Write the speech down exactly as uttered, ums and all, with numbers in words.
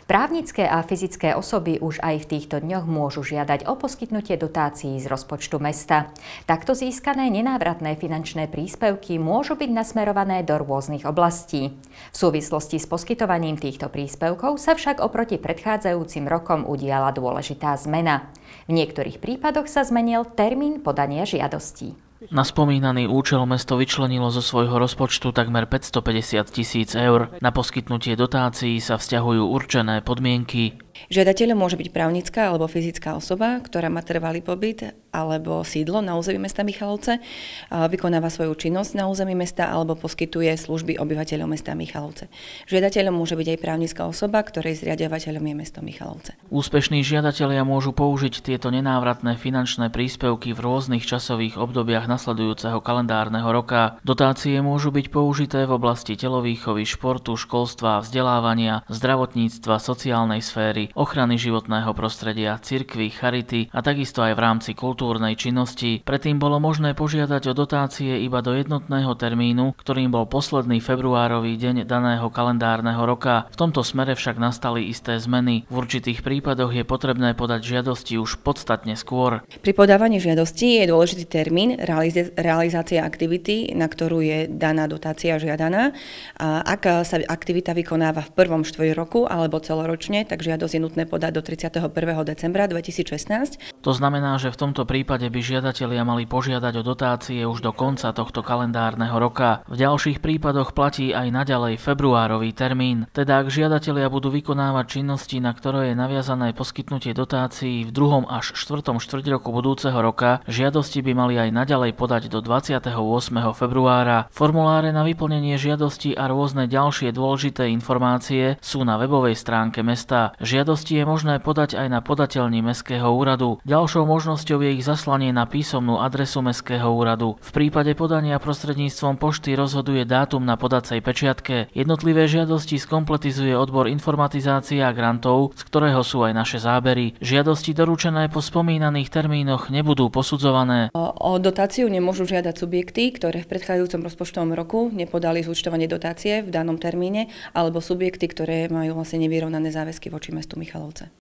Právnické a fyzické osoby už aj v týchto dňoch môžu žiadať o poskytnutie dotácií z rozpočtu mesta. Takto získané nenávratné finančné príspevky môžu byť nasmerované do rôznych oblastí. V súvislosti s poskytovaním týchto príspevkov sa však oproti predchádzajúcim rokom udiala dôležitá zmena. V niektorých prípadoch sa zmenil termín podania žiadostí. Na spomínaný účel mesto vyčlenilo zo svojho rozpočtu takmer päťstopäťdesiat tisíc eur. Na poskytnutie dotácií sa vzťahujú určené podmienky. Žiadateľom môže byť právnická alebo fyzická osoba, ktorá má trvalý pobyt alebo sídlo na území mesta Michalovce, vykonáva svoju činnosť na území mesta alebo poskytuje služby obyvateľom mesta Michalovce. Žiadateľom môže byť aj právnická osoba, ktorej zriaďovateľom je mesto Michalovce. Úspešní žiadatelia môžu použiť tieto nenávratné finančné príspevky v rôznych časových obdobiach nasledujúceho kalendárneho roka. Dotácie môžu byť použité v oblasti telovýchovy, športu, školstva, vzdelávania, zdravotníctva, sociálnej sféry, ochrany životného prostredia, cirkvi, charity a takisto aj v rámci kultúrnej činnosti. Predtým bolo možné požiadať o dotácie iba do jednotného termínu, ktorým bol posledný februárový deň daného kalendárneho roka. V tomto smere však nastali isté zmeny. V určitých prípadoch je potrebné podať žiadosti už podstatne skôr. Pri podávaní žiadosti je dôležitý termín realizácia aktivity, na ktorú je daná dotácia žiadaná. A ak sa aktivita vykonáva v prvom štvrť roku alebo celoročne, tak žiadosť je nutné podať do tridsiateho prvého decembra dvetisícšestnásť. To znamená, že v tomto prípade by žiadatelia mali požiadať o dotácie už do konca tohto kalendárneho roka. V ďalších prípadoch platí aj naďalej februárový termín. Teda ak žiadatelia budú vykonávať činnosti, na ktoré je naviazané poskytnutie dotácií v druhom až štvrtom štvrťroku budúceho roka, žiadosti by mali aj naďalej podať do dvadsiateho ôsmeho februára. Formuláre na vyplnenie žiadosti a rôzne ďalšie dôležité informácie sú na webovej stránke mesta. Žiadosti je možné podať aj na podateľni Mestského úradu. Ďalšou možnosťou je ich zaslanie na písomnú adresu Mestského úradu. V prípade podania prostredníctvom pošty rozhoduje dátum na podacej pečiatke. Jednotlivé žiadosti skompletizuje odbor informatizácie a grantov, z ktorého sú aj naše zábery. Žiadosti doručené po spomínaných termínoch nebudú posudzované. O, o dotáciu nemôžu žiadať subjekty, ktoré v predchádzajúcom rozpočtovom roku nepodali zúčtovanie dotácie v danom termíne, alebo subjekty, ktoré majú vlastne nevyrovnané záväzky voči mestu Michalovce.